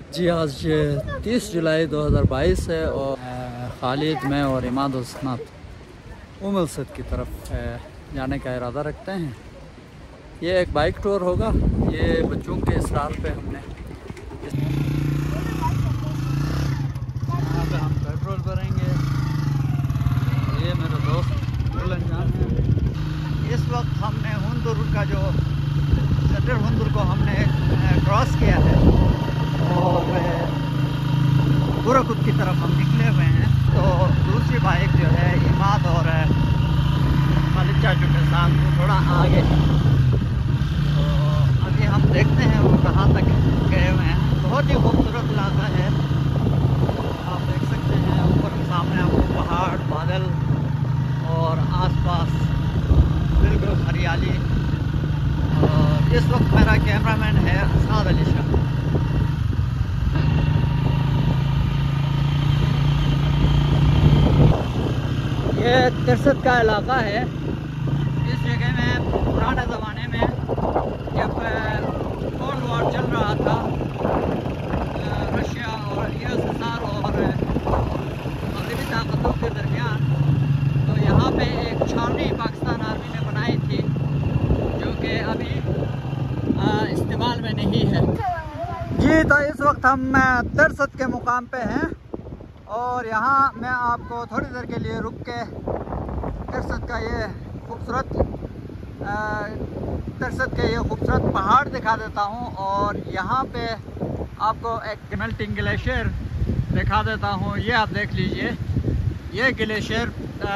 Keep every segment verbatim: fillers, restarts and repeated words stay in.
जी आज तीस जुलाई दो हज़ार बाईस है और खालिद मैं और इमाद उस्नात उमलसद की तरफ जाने का इरादा रखते हैं। ये एक बाइक टूर होगा। ये बच्चों के इसरार पे हमने यहाँ पे हम पेट्रोल भरेंगे। ये मेरा दोस्त गुलंजान है। इस वक्त हमने हुंदुर का जो सदर हुंदुर को हमने क्रॉस किया है और बुराकुद की तरफ हम निकले हुए हैं। तो दूसरी बाइक जो है इमाद और खालिद चाचू के साथ थोड़ा आगे। तो अभी हम देखते हैं वो कहाँ तक गए हुए हैं। बहुत ही खूबसूरत इलाका है। आप देख सकते हैं ऊपर सामने आपको पहाड़, बादल और आसपास बिल्कुल हरियाली। और इस वक्त मेरा कैमरामैन है असाद अली शाह। ये तिरसत का इलाका है। इस जगह में पुराने ज़माने में जब कोल्ड वॉर चल रहा था रशिया और यूएसएसआर और मगरबी ताकतों के दरमियान, तो यहाँ पे एक छावनी पाकिस्तान आर्मी ने बनाई थी जो कि अभी इस्तेमाल में नहीं है। जी तो इस वक्त हम तिरसत के मुकाम पे हैं और यहाँ मैं आपको थोड़ी देर के लिए रुक के तिरसत का ये खूबसूरत तिरसत के ये खूबसूरत पहाड़ दिखा देता हूँ और यहाँ पे आपको एक गनल्टिंग ग्लेशियर दिखा देता हूँ। ये आप देख लीजिए, ये ग्लेशियर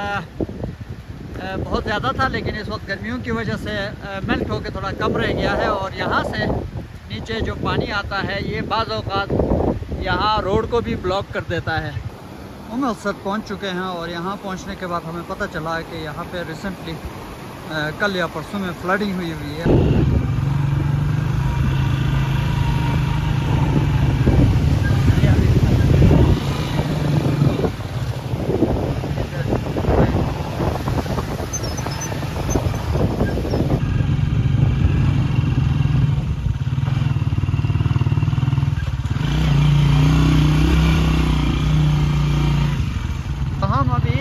बहुत ज़्यादा था लेकिन इस वक्त गर्मियों की वजह से मेल्ट होकर थोड़ा कम रह गया है। और यहाँ से नीचे जो पानी आता है ये बाज़ औक़ात यहाँ रोड को भी ब्लॉक कर देता है। उमलसद पहुँच चुके हैं और यहाँ पहुँचने के बाद हमें पता चला है कि यहाँ पे रिसेंटली कल या परसों में फ्लडिंग हुई हुई है। हम अभी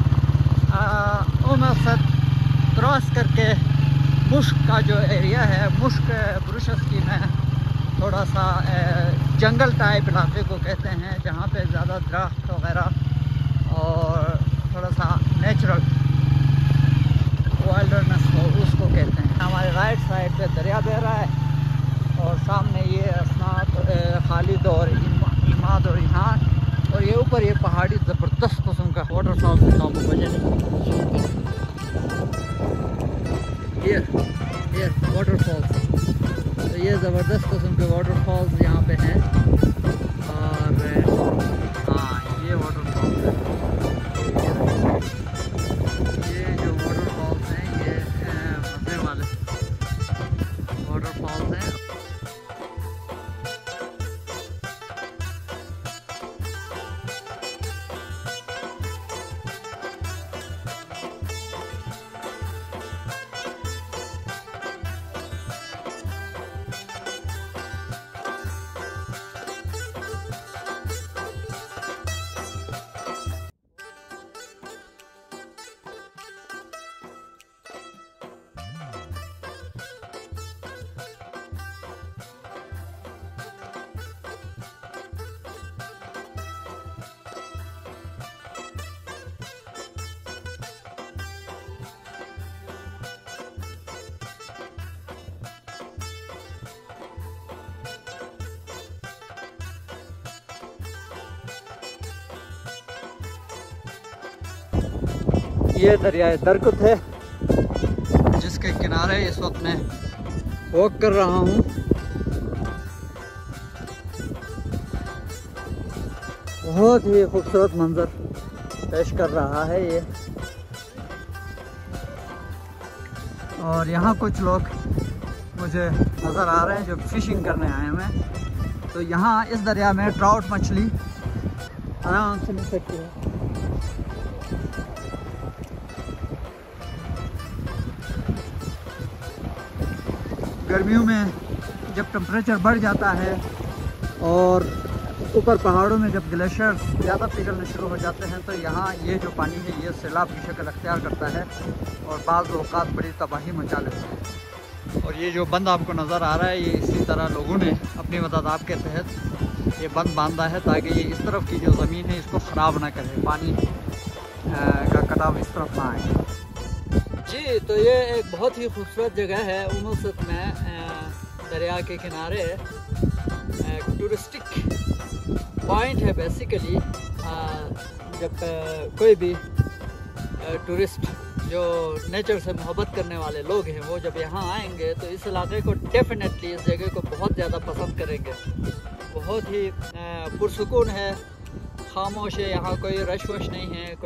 उमलसद क्रॉस करके मुश्क का जो एरिया है, मुश्क ब्रुशस्की में थोड़ा सा जंगल टाइप इलाके को कहते हैं जहाँ पे ज़्यादा दरख्त वगैरह और थोड़ा सा नेचुरल वाइल्डनेस हो उसको कहते हैं। हमारे राइट साइड पे दरिया बह रहा है और सामने ये अस्नात, खालिद और इमाद और इहान और ये ऊपर ये पहाड़ी ज़बरदस्त किस्म का वाटरफॉल दिखाऊँ मुझे। ये ये वाटरफॉल्स, तो ये ज़बरदस्त किस्म के वाटरफॉल्स यहाँ पे हैं। और हाँ ये वाटरफॉल्स है। ये जो वाटरफॉल्स हैं ये मज़े वाले वाटरफॉल्स हैं। ये दरियाए दरकुत है जिसके किनारे इस वक्त मैं वॉक कर रहा हूँ। बहुत ही खूबसूरत मंजर पेश कर रहा है ये। और यहाँ कुछ लोग मुझे नज़र आ रहे हैं जो फिशिंग करने आए हैं। तो यहाँ इस दरिया में ट्राउट मछली आराम से मिल सकती है। गर्मियों में जब टेम्परेचर बढ़ जाता है और ऊपर पहाड़ों में जब ग्लेशियर ज़्यादा पिघलने शुरू हो जाते हैं तो यहाँ ये जो पानी है ये सैलाब की शक्ल अख्तियार करता है और बाज़ औक़ात बड़ी तबाही मचा लेते हैं। और ये जो बंद आपको नज़र आ रहा है ये इसी तरह लोगों ने अपनी मदद के तहत ये बंद बांधा है ताकि ये इस तरफ की जो ज़मीन है इसको ख़राब ना करे, पानी का कटाव इस तरफ ना आए। जी, तो ये एक बहुत ही खूबसूरत जगह है उमसत में, दरिया के किनारे एक टूरिस्टिक पॉइंट है बेसिकली। जब कोई भी टूरिस्ट जो नेचर से मोहब्बत करने वाले लोग हैं वो जब यहाँ आएंगे तो इस इलाके को डेफिनेटली, इस जगह को बहुत ज़्यादा पसंद करेंगे। बहुत ही पुरसुकून है, खामोश है, यहाँ कोई रश वश नहीं है,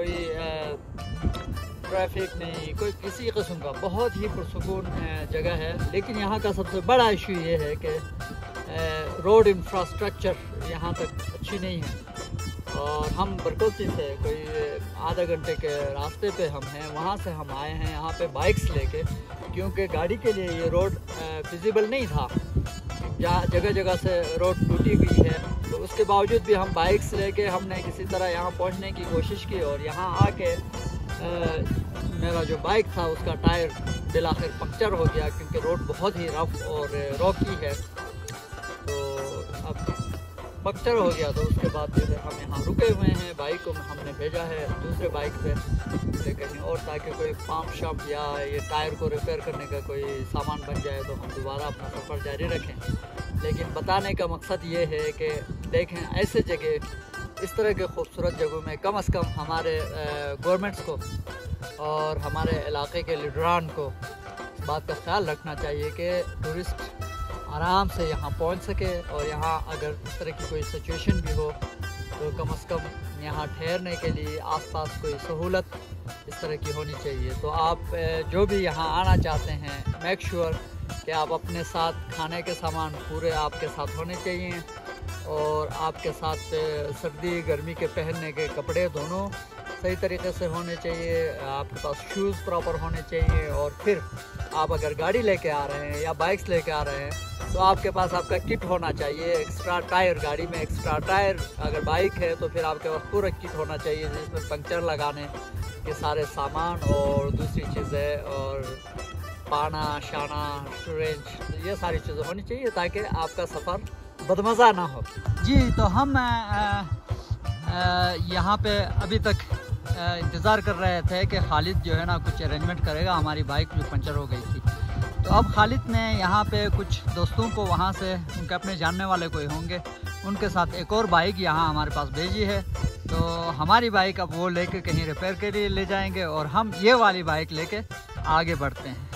कोई ट्रैफिक नहीं, कोई किसी किस्म का, बहुत ही पुरसुकून जगह है। लेकिन यहाँ का सबसे बड़ा इशू ये है कि रोड इंफ्रास्ट्रक्चर यहाँ तक अच्छी नहीं है और हम बरकोती से कोई आधा घंटे के रास्ते पे हम हैं, वहाँ से हम आए हैं यहाँ पे बाइक्स लेके, क्योंकि गाड़ी के लिए ये रोड फिजिबल नहीं था, जहाँ जगह जगह से रोड टूटी हुई है। तो उसके बावजूद भी हम बाइक्स लेके हमने किसी तरह यहाँ पहुँचने की कोशिश की और यहाँ आके आ, मेरा जो बाइक था उसका टायर बिल आखिर पंक्चर हो गया, क्योंकि रोड बहुत ही रफ और रॉकी है। तो अब पंक्चर हो गया तो उसके बाद जो है हम यहाँ रुके हुए हैं, बाइक को हमने भेजा है दूसरे बाइक पे कहीं और, ताकि कोई पंप शम्प या ये टायर को रिपेयर करने का कोई सामान बन जाए तो हम दोबारा अपना सफ़र जारी रखें। लेकिन बताने का मकसद ये है कि देखें, ऐसे जगह, इस तरह के खूबसूरत जगहों में कम अज़ कम हमारे गवर्नमेंट्स को और हमारे इलाके के लीडरान को इस बात का ख्याल रखना चाहिए कि टूरिस्ट आराम से यहाँ पहुँच सके और यहाँ अगर इस तरह की कोई सिचुएशन भी हो तो कम अज़ कम यहाँ ठहरने के लिए आसपास कोई सहूलत इस तरह की होनी चाहिए। तो आप जो भी यहाँ आना चाहते हैं, मेक श्योर कि आप अपने साथ खाने के सामान पूरे आपके साथ होने चाहिए और आपके साथ सर्दी गर्मी के पहनने के कपड़े दोनों सही तरीके से होने चाहिए, आपके पास शूज़ प्रॉपर होने चाहिए। और फिर आप अगर गाड़ी लेके आ रहे हैं या बाइक्स लेके आ रहे हैं तो आपके पास आपका किट होना चाहिए, एक्स्ट्रा टायर, गाड़ी में एक्स्ट्रा टायर, अगर बाइक है तो फिर आपके पास पूरा किट होना चाहिए जिसमें पंक्चर लगाने के सारे सामान और दूसरी चीज़ें और पाना शाना रेंज, ये सारी चीज़ें होनी चाहिए ताकि आपका सफ़र बदमज़ा ना हो। जी, तो हम यहाँ पे अभी तक इंतज़ार कर रहे थे कि खालिद जो है ना कुछ अरेंजमेंट करेगा, हमारी बाइक जो पंचर हो गई थी। तो अब खालिद ने यहाँ पे कुछ दोस्तों को वहाँ से, उनके अपने जानने वाले कोई होंगे, उनके साथ एक और बाइक यहाँ हमारे पास भेजी है। तो हमारी बाइक अब वो लेके कहीं रिपेयर के लिए ले जाएंगे और हम ये वाली बाइक लेके आगे बढ़ते हैं।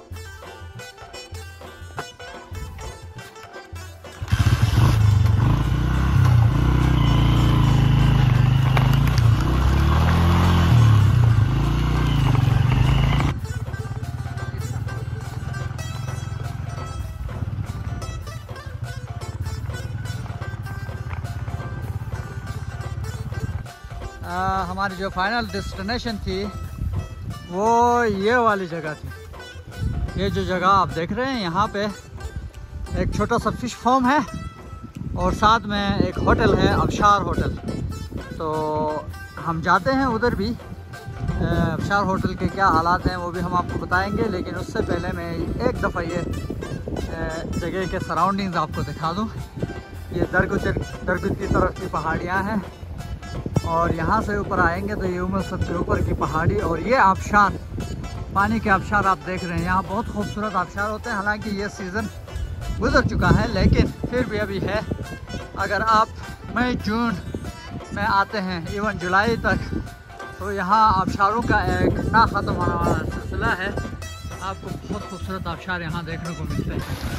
आ, हमारी जो फाइनल डेस्टिनेशन थी वो ये वाली जगह थी। ये जो जगह आप देख रहे हैं यहाँ पे एक छोटा सा फिश फार्म है और साथ में एक होटल है, अबशार होटल। तो हम जाते हैं उधर भी, अबशार होटल के क्या हालात हैं वो भी हम आपको बताएंगे। लेकिन उससे पहले मैं एक दफ़ा ये जगह के सराउंडिंग्स आपको दिखा दूँ। ये दरगुजर दरगुज की तरफ की पहाड़ियाँ हैं और यहाँ से ऊपर आएंगे तो ये उम्र सबसे ऊपर की पहाड़ी और ये आबशार, पानी के आबशार आप देख रहे हैं। यहाँ बहुत खूबसूरत आबशार होते हैं, हालांकि ये सीज़न गुजर चुका है लेकिन फिर भी अभी है। अगर आप मई जून में आते हैं इवन जुलाई तक तो यहाँ आबशारों का एक ना ख़त्म होने वाला सिलसिला है। आपको बहुत खूबसूरत आबशार यहाँ देखने को मिलते हैं।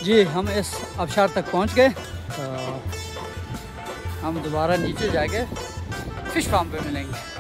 जी हम इस आबशार तक पहुंच गए। तो हम दोबारा नीचे जाके फ़िश फार्म पे मिलेंगे।